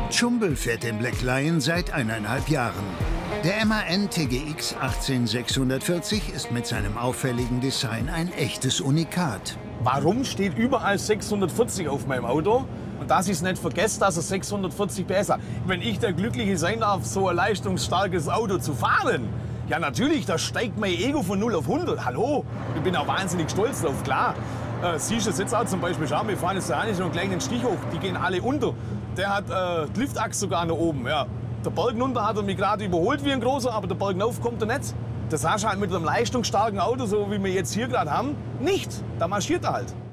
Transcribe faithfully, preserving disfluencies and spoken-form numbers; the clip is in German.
Tschumbel fährt den Black Lion seit eineinhalb Jahren. Der M A N T G X sechzehnhundertvierzig ist mit seinem auffälligen Design ein echtes Unikat. Warum steht überall sechshundertvierzig auf meinem Auto? Und dass ich es nicht vergesse, dass es sechshundertvierzig P S hat. Wenn ich der Glückliche sein darf, so ein leistungsstarkes Auto zu fahren, ja natürlich, da steigt mein Ego von null auf hundert. Hallo, ich bin auch wahnsinnig stolz drauf, klar. Äh, siehst du es jetzt auch zum Beispiel, schau, wir fahren jetzt da nicht so einen kleinen Stich hoch, die gehen alle unter. Der hat äh, die Liftachse sogar nach oben. Ja. Der Berg runter hat er mich gerade überholt wie ein großer, aber der Berg rauf kommt er nicht. Das hast du halt mit einem leistungsstarken Auto, so wie wir jetzt hier gerade haben, nicht. Da marschiert er halt.